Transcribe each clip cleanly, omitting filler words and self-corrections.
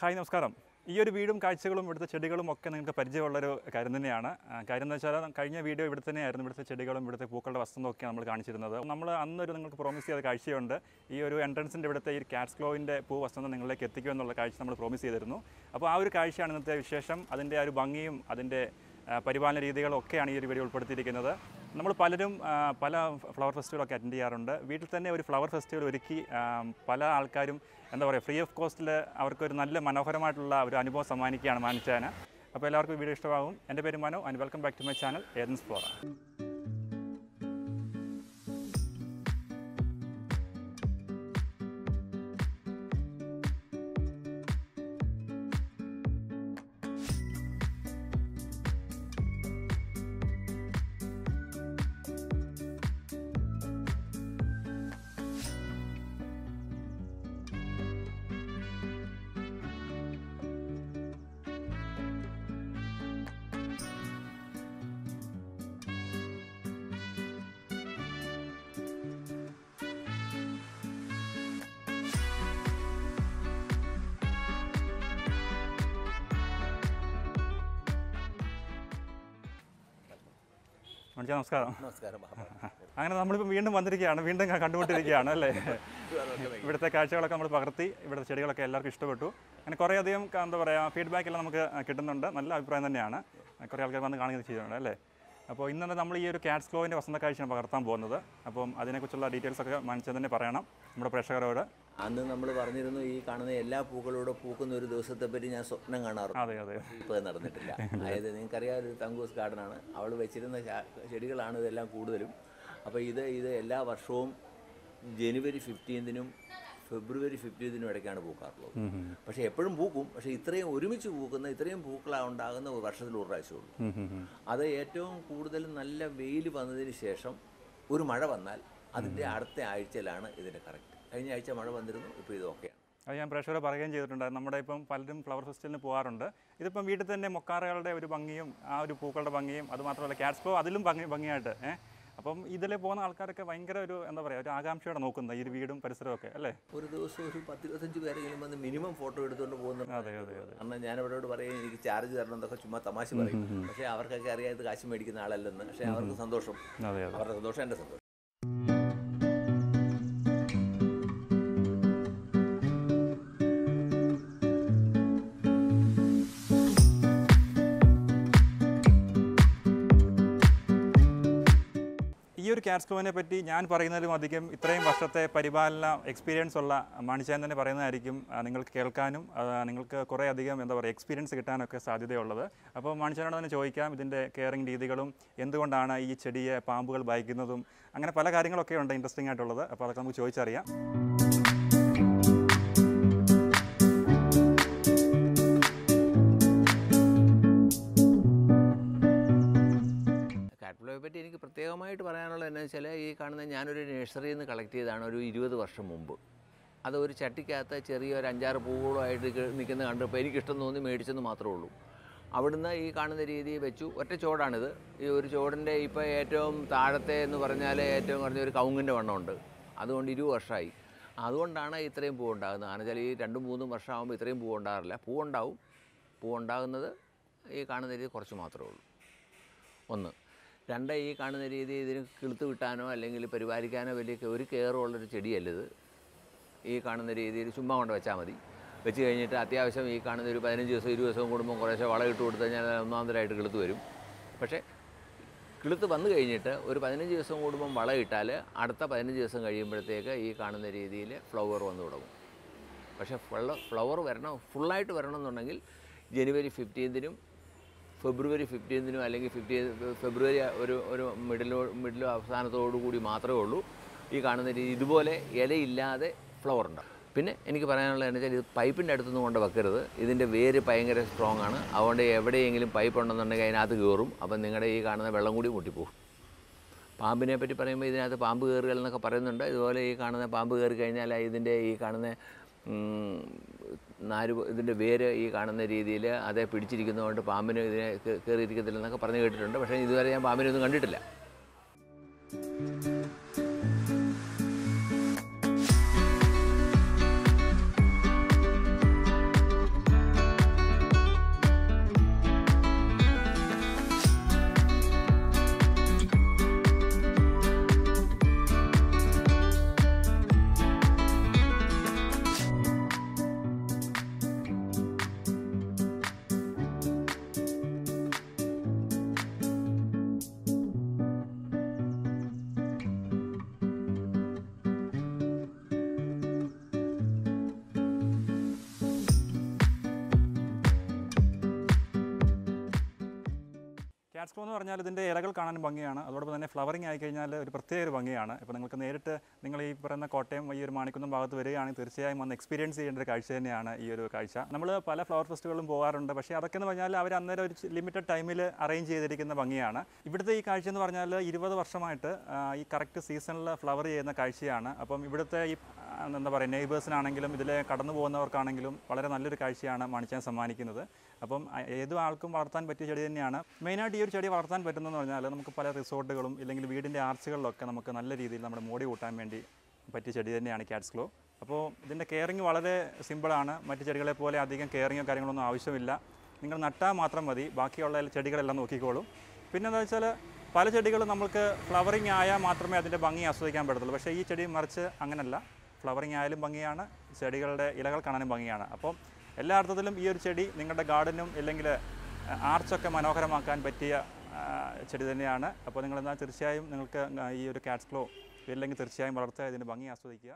Hi നമസ്കാരം. ഈ ഒരു വീടും കാഴ്ചകളും ഇവിടുത്തെ ചെടികളും ഒക്കെ നിങ്ങൾക്ക് പരിചയമുള്ളൊരു കാര്യം തന്നെയാണ്. കാര്യം എന്ന് വെച്ചാൽ കഴിഞ്ഞ വീഡിയോ ഇവിടെ തന്നെയായിരുന്നു ഇവിടുത്തെ ചെടികളും ഇവിടുത്തെ പൂക്കളുടെ വസ്തുതയൊക്കെ നമ്മൾ കാണിച്ചിരുന്നത്. നമ്മൾ അന്നൊരു നിങ്ങൾക്ക് പ്രോമിസ് ചെയ്ത കാഴ്ചയുണ്ട്. ഈ ഒരു എൻട്രൻസിൻ്റെ ഇവിടുത്തെ ഈ കാറ്റ്സ് ക്ലോവിൻ്റെ പൂ വസ്തുത നിങ്ങളിലേക്ക് എത്തിക്കുമെന്നുള്ള കാഴ്ച നമ്മൾ പ്രോമിസ് ചെയ്തിരുന്നു. അപ്പോൾ ആ ഒരു കാഴ്ചയാണ് ഇന്നത്തെ വിശേഷം. അതിൻ്റെ ആ ഒരു ഭംഗിയും അതിൻ്റെ പരിപാലന രീതികളും ഒക്കെയാണ് ഈ ഒരു വീഡിയോ ഉൾപ്പെടുത്തിയിരിക്കുന്നത്. നമ്മൾ പലരും പല ഫ്ലവർ ഫെസ്റ്റിവലൊക്കെ അറ്റൻഡ് ചെയ്യാറുണ്ട്. വീട്ടിൽ തന്നെ ഒരു ഫ്ലവർ ഫെസ്റ്റിവൽ ഒരുക്കി പല ആൾക്കാരും എന്താ പറയുക ഫ്രീ ഓഫ് കോസ്റ്റിൽ അവർക്കൊരു നല്ല മനോഹരമായിട്ടുള്ള ഒരു അനുഭവം സമ്മാനിക്കുകയാണ് മാനിച്ചാന്. അപ്പോൾ എല്ലാവർക്കും വീഡിയോ ഇഷ്ടമാകും. എൻ്റെ പേര് Manu and welcome back to my channel Athens Flora. നമസ്കാരം. അങ്ങനെ നമ്മളിപ്പോൾ വീണ്ടും വന്നിരിക്കുകയാണ്, വീണ്ടും കണ്ടുകൊണ്ടിരിക്കുകയാണ് അല്ലേ. ഇവിടുത്തെ കാഴ്ചകളൊക്കെ നമ്മൾ പകർത്തി, ഇവിടുത്തെ ചെടികളൊക്കെ എല്ലാവർക്കും ഇഷ്ടപ്പെട്ടു. അങ്ങനെ കുറേയധികം എന്താ പറയുക ഫീഡ്ബാക്ക് എല്ലാം നമുക്ക് കിട്ടുന്നുണ്ട്. നല്ല അഭിപ്രായം തന്നെയാണ്. കുറേ ആൾക്കാർ വന്ന് കാണുകയും ചെയ്യുന്നുണ്ട് അല്ലേ. അപ്പോൾ ഇന്നലെ നമ്മൾ ഈ ഒരു കാറ്റ്സ് ക്ലോവിൻ്റെ വസന്ത കാഴ്ചയാണ് പകർത്താൻ പോകുന്നത്. അപ്പം അതിനെക്കുറിച്ചുള്ള ഡീറ്റെയിൽസൊക്കെ മനസ്സിൽ തന്നെ പറയണം നമ്മുടെ പ്രേക്ഷകരോട്. അന്ന് നമ്മൾ പറഞ്ഞിരുന്നു ഈ കാണുന്ന എല്ലാ പൂക്കളോടും പൂക്കുന്ന ഒരു ദിവസത്തെ പറ്റി ഞാൻ സ്വപ്നം കാണാറുണ്ട്. അതെ അതെ. ഇപ്പോൾ നടന്നിട്ടില്ല. അതായത് നിങ്ങൾക്കറിയാം ഒരു തങ്കൂസ് ഗാർഡനാണ്, അവൾ വെച്ചിരുന്ന ചെടികളാണ് ഇതെല്ലാം കൂടുതലും. അപ്പോൾ ഇത് എല്ലാ വർഷവും ജനുവരി 15-നും ഫെബ്രുവരി 15-നും ഇടയ്ക്കാണ് പൂക്കാറുള്ളത്. പക്ഷേ എപ്പോഴും പൂക്കും. പക്ഷേ ഇത്രയും ഒരുമിച്ച് പൂക്കുന്ന ഇത്രയും പൂക്കളാണ് ഉണ്ടാകുന്ന വർഷത്തിൽ ഒരു പ്രാവശ്യമുള്ളൂ. അത് ഏറ്റവും കൂടുതൽ നല്ല വെയിൽ വന്നതിന് ശേഷം ഒരു മഴ വന്നാൽ അതിൻ്റെ അടുത്ത ആഴ്ചയിലാണ് ഇതിൻ്റെ കറക്റ്റ്. കഴിഞ്ഞ ആഴ്ച മഴ വന്നിരുന്നു, ഇപ്പോൾ ഇതൊക്കെയാണ്. അത് ഞാൻ പ്രേക്ഷകരെ പറയുകയും ചെയ്തിട്ടുണ്ട്. നമ്മുടെ ഇപ്പം പലരും ഫ്ലവർ ഫെസ്റ്റിവലിന് പോകാറുണ്ട്. ഇതിപ്പം വീട്ടിൽ തന്നെ മൊക്കാറകളുടെ ഒരു ഭംഗിയും ആ ഒരു പൂക്കളുടെ ഭംഗിയും അതുമാത്രമല്ല കാറ്റ്സ് ക്ലോ അതിലും ഭംഗിയായിട്ട് അപ്പം ഇതിൽ പോകുന്ന ആൾക്കാരൊക്കെ ഭയങ്കര ഒരു എന്താ പറയുക ഒരു ആകാംക്ഷയോടെ നോക്കുന്നത് ഈ ഒരു വീടും പരിസരമൊക്കെ അല്ലേ. ഒരു ദിവസം ഒരു 10-25 പേരെങ്കിലും വന്ന് മിനിമം ഫോട്ടോ എടുത്തുകൊണ്ട് പോകുന്നുണ്ട്. അതെ അതെ അതെ. കാരണം ഞാൻ അവരോട് പറയും എനിക്ക് ചാർജ് തരണം എന്നൊക്കെ ചുമ്മാ തമാശ പറയും. പക്ഷേ അവർക്കൊക്കെ അറിയാം ഇത് കാശ് മേടിക്കുന്ന ആളല്ലെന്ന്. പക്ഷേ അവർക്ക് സന്തോഷം, അവരുടെ സന്തോഷം എൻ്റെ സന്തോഷം. ഈ ഒരു കാറ്റ്സ് ക്ലോവിനെ പറ്റി ഞാൻ പറയുന്നതിലും അധികം ഇത്രയും വർഷത്തെ പരിപാലന എക്സ്പീരിയൻസ് ഉള്ള മാണിച്ചാൻ തന്നെ പറയുന്നതായിരിക്കും നിങ്ങൾക്ക് കേൾക്കാനും നിങ്ങൾക്ക് കുറേ അധികം എന്താ പറയുക എക്സ്പീരിയൻസ് കിട്ടാനൊക്കെ സാധ്യതയുള്ളത്. അപ്പോൾ മാണിച്ചാനോട് തന്നെ ചോദിക്കാം ഇതിൻ്റെ കെയറിങ് രീതികളും എന്തുകൊണ്ടാണ് ഈ ചെടിയെ പാമ്പുകൾ ബാധിക്കുന്നതും അങ്ങനെ പല കാര്യങ്ങളൊക്കെ ഉണ്ട് ഇൻട്രസ്റ്റിംഗ് ആയിട്ടുള്ളത്. അപ്പോൾ അതൊക്കെ നമുക്ക് ചോദിച്ചറിയാം. പറ്റി എനിക്ക് പ്രത്യേകമായിട്ട് പറയാനുള്ളത് എന്താണെന്ന് വെച്ചാൽ ഈ കാണുന്ന ഞാനൊരു നഴ്സറിയിൽ നിന്ന് കളക്ട് ചെയ്തതാണ് ഒരു 20 വർഷം മുമ്പ്. അത് ഒരു ചട്ടിക്കകത്ത് ചെറിയൊരു 5-6 പൂവുകളായിട്ട് നിൽക്കുന്നത് കണ്ടപ്പോൾ എനിക്കിഷ്ടം തോന്നി മേടിച്ചെന്ന് മാത്രമേ ഉള്ളൂ. അവിടുന്ന് ഈ കാണുന്ന രീതി വെച്ചു. ഒറ്റ ചോടാണിത്. ഈ ഒരു ചോടിൻ്റെ ഇപ്പോൾ ഏറ്റവും താഴത്തെ എന്ന് പറഞ്ഞാൽ ഏറ്റവും കുറഞ്ഞ ഒരു കവുങ്ങിൻ്റെ വണ്ണമുണ്ട്. അതുകൊണ്ട് 20 വർഷമായി. അതുകൊണ്ടാണ് ഇത്രയും പൂ ഉണ്ടാകുന്നത്. കാരണം വെച്ചാൽ ഈ 2-3 വർഷമാകുമ്പോൾ ഇത്രയും പൂ ഉണ്ടാകാറില്ല. പൂവുണ്ടാകുന്നത് ഈ കാണുന്ന രീതി കുറച്ച് മാത്രമേ ഉള്ളൂ. ഒന്ന്. രണ്ട്, ഈ കാണുന്ന രീതി ഇതിന് കിളുത്ത് കിട്ടാനോ അല്ലെങ്കിൽ പരിപാലിക്കാനോ വലിയ ഒരു കെയറുള്ളൊരു ചെടിയല്ലത്. ഈ കാണുന്ന രീതിയിൽ ചുമ്മാ കൊണ്ട് വെച്ചാൽ മതി. വെച്ച് കഴിഞ്ഞിട്ട് അത്യാവശ്യം ഈ കാണുന്ന ഒരു 15 ദിവസം 20 ദിവസം കൂടുമ്പോൾ കുറേശ്ശെ വളം ഇട്ട് കൊടുത്തു കഴിഞ്ഞാൽ ഒന്നാമതായിട്ട് കിളുത്ത് വരും. പക്ഷേ കിളുത്ത് വന്നു കഴിഞ്ഞിട്ട് ഒരു 15 ദിവസം കൂടുമ്പം വളം ഇട്ടാൽ അടുത്ത 15 ദിവസം കഴിയുമ്പോഴത്തേക്ക് ഈ കാണുന്ന രീതിയിൽ ഫ്ലവർ വന്നു തുടങ്ങും. പക്ഷേ ഫ്ലവർ ഫുള്ളായിട്ട് വരണമെന്നുണ്ടെങ്കിൽ ജനുവരി 15-നും ഫെബ്രുവരി 15-നും അല്ലെങ്കിൽ ഫെബ്രുവരി ഒരു മിഡിലോ അവസാനത്തോടു കൂടി മാത്രമേ ഉള്ളൂ ഈ കാണുന്ന രീതി ഇതുപോലെ ഇലയില്ലാതെ ഫ്ലവർ ഉണ്ടാകും. പിന്നെ എനിക്ക് പറയാനുള്ളത് എന്ന് വെച്ചാൽ ഇത് പൈപ്പിൻ്റെ അടുത്തൊന്നും കൊണ്ട് വെക്കരുത്. ഇതിൻ്റെ വേര് ഭയങ്കര സ്ട്രോങ് ആണ്. അതുകൊണ്ട് എവിടെയെങ്കിലും പൈപ്പ് ഉണ്ടെന്നുണ്ടെങ്കിൽ അതിനകത്ത് കയറും. അപ്പം നിങ്ങളുടെ ഈ കാണുന്ന വെള്ളം കൂടി മുട്ടിപ്പോകും. പാമ്പിനെ പറ്റി പറയുമ്പോൾ ഇതിനകത്ത് പാമ്പ് കയറുകൾ എന്നൊക്കെ പറയുന്നുണ്ട്. ഇതുപോലെ ഈ കാണുന്ന പാമ്പ് കയറി കഴിഞ്ഞാൽ ഇതിൻ്റെ ഈ കാണുന്ന ഇതിൻ്റെ വേര് ഈ കാണുന്ന രീതിയിൽ അതേ പിടിച്ചിരിക്കുന്നതുകൊണ്ട് പാമ്പിന് ഇതിനെ കയറിയിരിക്കത്തില്ലെന്നൊക്കെ പറഞ്ഞു കേട്ടിട്ടുണ്ട്. പക്ഷേ ഇതുവരെ ഞാൻ പാമ്പിനൊന്നും കണ്ടിട്ടില്ല. കാറ്റ്സ് ക്ലോ എന്ന് പറഞ്ഞാൽ ഇതിൻ്റെ ഇലകൾ കാണാനും ഭംഗിയാണ്. അതോടൊപ്പം തന്നെ ഫ്ലവറിംഗ് ആയിക്കഴിഞ്ഞാൽ ഒരു പ്രത്യേക ഒരു ഭംഗിയാണ്. ഇപ്പോൾ നിങ്ങൾക്ക് നേരിട്ട് നിങ്ങൾ ഈ പറയുന്ന കോട്ടയം ഈ ഒരു മാണിക്കുന്നം ഭാഗത്ത് വരികയാണെങ്കിൽ തീർച്ചയായും വന്ന് എക്സ്പീരിയൻസ് ചെയ്യേണ്ട ഒരു കാഴ്ച തന്നെയാണ് ഈ ഒരു കാഴ്ച. നമ്മൾ പല ഫ്ലവർ ഫെസ്റ്റിവലും പോകാറുണ്ട്. പക്ഷേ അതൊക്കെ എന്ന് പറഞ്ഞാൽ അവർ അന്നേരം ഒരു ലിമിറ്റഡ് ടൈമിൽ അറേഞ്ച് ചെയ്തിരിക്കുന്ന ഭംഗിയാണ്. ഇവിടുത്തെ ഈ കാഴ്ച എന്ന് പറഞ്ഞാൽ 20 വർഷമായിട്ട് ഈ കറക്റ്റ് സീസണിൽ ഫ്ലവർ ചെയ്യുന്ന കാഴ്ചയാണ്. അപ്പം ഇവിടുത്തെ ഈ എന്താ പറയുക നെയ്ബേഴ്സിനാണെങ്കിലും ഇതിലെ കടന്നു പോകുന്നവർക്കാണെങ്കിലും വളരെ നല്ലൊരു കാഴ്ചയാണ് മാണിച്ചാൻ സമ്മാനിക്കുന്നത്. അപ്പം ഏത് ആൾക്കും വളർത്താൻ പറ്റിയ ചെടി തന്നെയാണ്. മെയിനായിട്ട് ഈ ഒരു ചെടി വളർത്താൻ പറ്റുന്നതെന്ന് പറഞ്ഞാൽ നമുക്ക് പല റിസോർട്ടുകളും ഇല്ലെങ്കിൽ വീടിൻ്റെ ആർച്ചുകളിലൊക്കെ നമുക്ക് നല്ല രീതിയിൽ നമ്മുടെ മോടി കൂട്ടാൻ വേണ്ടി പറ്റിയ ചെടി തന്നെയാണ് കാറ്റ്സ് ക്ലോ. അപ്പോൾ ഇതിൻ്റെ കെയറിങ് വളരെ സിമ്പിളാണ്. മറ്റ് ചെടികളെ പോലെ അധികം കെയറിങ്ങോ കാര്യങ്ങളൊന്നും ആവശ്യമില്ല. നിങ്ങൾ നട്ടാൽ മാത്രം മതി, ബാക്കിയുള്ള ചെടികളെല്ലാം നോക്കിക്കോളും. പിന്നെ എന്താ വെച്ചാൽ പല ചെടികളും നമുക്ക് ഫ്ലവറിങ് ആയാൽ മാത്രമേ അതിൻ്റെ ഭംഗി ആസ്വദിക്കാൻ പറ്റത്തുള്ളൂ. പക്ഷേ ഈ ചെടി മറിച്ച് അങ്ങനല്ല, ഫ്ലവറിങ് ആയാലും ഭംഗിയാണ്, ചെടികളുടെ ഇലകൾ കാണാനും ഭംഗിയാണ്. അപ്പം എല്ലാ അർത്ഥത്തിലും ഈ ഒരു ചെടി നിങ്ങളുടെ ഗാർഡനും ഇല്ലെങ്കിൽ ആർച്ചൊക്കെ മനോഹരമാക്കാൻ പറ്റിയ ചെടി തന്നെയാണ്. അപ്പോൾ നിങ്ങളെന്നാൽ തീർച്ചയായും നിങ്ങൾക്ക് ഈ ഒരു കാറ്റ്സ് ക്ലോ ഇല്ലെങ്കിൽ തീർച്ചയായും വളർത്തുക, ഇതിൻ്റെ ഭംഗി ആസ്വദിക്കുക.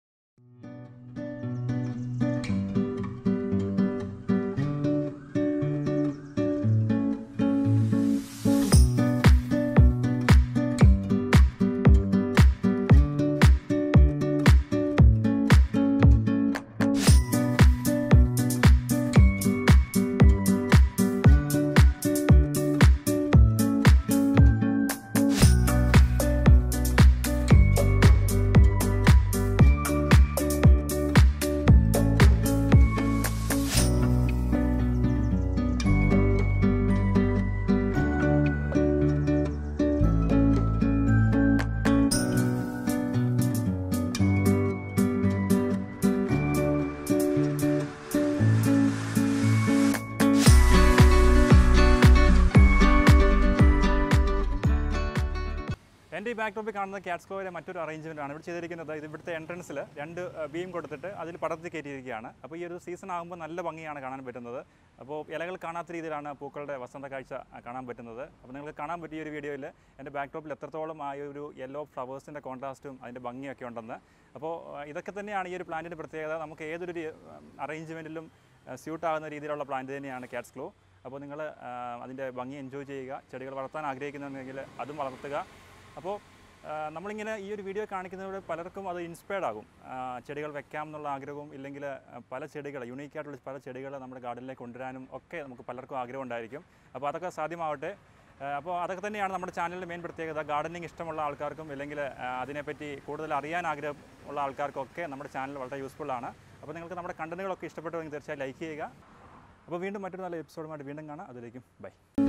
എൻ്റെ ഈ ബാക്ക്ഡ്രോപ്പിൽ കാണുന്ന കാറ്റ്സ് ക്ലോയിലെ മറ്റൊരു അറേഞ്ച്മെൻ്റ് ആണ് ഇവിടെ ചെയ്തിരിക്കുന്നത്. ഇത് ഇവിടുത്തെ എൻട്രൻസിൽ 2 ബീം കൊടുത്തിട്ട് അതിൽ പടർത്തി കയറ്റിയിരിക്കുകയാണ്. അപ്പോൾ ഈ ഒരു സീസൺ ആകുമ്പോൾ നല്ല ഭംഗിയാണ് കാണാൻ പറ്റുന്നത്. അപ്പോൾ ഇലകൾ കാണാത്ത രീതിയിലാണ് പൂക്കളുടെ വസന്ത കാഴ്ച കാണാൻ പറ്റുന്നത്. അപ്പോൾ നിങ്ങൾക്ക് കാണാൻ പറ്റിയ ഒരു വീഡിയോയിൽ എൻ്റെ ബാക്ക്ഡ്രോപ്പിൽ എത്രത്തോളം ആ ഒരു യെല്ലോ ഫ്ലവേഴ്സിൻ്റെ കോൺട്രാസ്റ്റും അതിൻ്റെ ഭംഗിയൊക്കെ ഉണ്ടെന്ന്. അപ്പോൾ ഇതൊക്കെ തന്നെയാണ് ഈ ഒരു പ്ലാന്റിൻ്റെ പ്രത്യേകത. നമുക്ക് ഏതൊരു അറേഞ്ച്മെൻറ്റിലും സ്യൂട്ടാകുന്ന രീതിയിലുള്ള പ്ലാന്റ് തന്നെയാണ് കാറ്റ്സ് ക്ലോ. അപ്പോൾ നിങ്ങൾ അതിൻ്റെ ഭംഗി എൻജോയ് ചെയ്യുക. ചെടികൾ വളർത്താൻ ആഗ്രഹിക്കുന്നുണ്ടെങ്കിൽ അതും വളർത്തുക. അപ്പോൾ നമ്മളിങ്ങനെ ഈ ഒരു വീഡിയോ കാണിക്കുന്നതിലൂടെ പലർക്കും അത് ഇൻസ്പയർഡ് ആകും. ചെടികൾ വെക്കാം എന്നുള്ള ആഗ്രഹവും ഇല്ലെങ്കിൽ പല ചെടികൾ യൂണീക്കായിട്ടുള്ള പല ചെടികൾ നമ്മുടെ ഗാർഡനിലേക്ക് കൊണ്ടുവരാനും ഒക്കെ നമുക്ക് പലർക്കും ആഗ്രഹം ഉണ്ടായിരിക്കും. അപ്പോൾ അതൊക്കെ സാധ്യമാവട്ടെ. അപ്പോൾ അതൊക്കെ തന്നെയാണ് നമ്മുടെ ചാനലിൻ്റെ മെയിൻ പ്രത്യേകത. ഗാർഡനിങ് ഇഷ്ടമുള്ള ആൾക്കാർക്കും ഇല്ലെങ്കിൽ അതിനെപ്പറ്റി കൂടുതൽ അറിയാൻ ആഗ്രഹം ഉള്ള ആൾക്കാർക്കൊക്കെ നമ്മുടെ ചാനൽ വളരെ യൂസ്ഫുള്ളാണ്. അപ്പോൾ നിങ്ങൾക്ക് നമ്മുടെ കണ്ടന്റുകളൊക്കെ ഇഷ്ടപ്പെട്ടുവെങ്കിൽ തീർച്ചയായും ലൈക്ക് ചെയ്യുക. അപ്പോൾ വീണ്ടും മറ്റൊരു നല്ല എപ്പിസോഡുമായിട്ട് വീണ്ടും കാണാം. അതിലേക്കും ബൈ.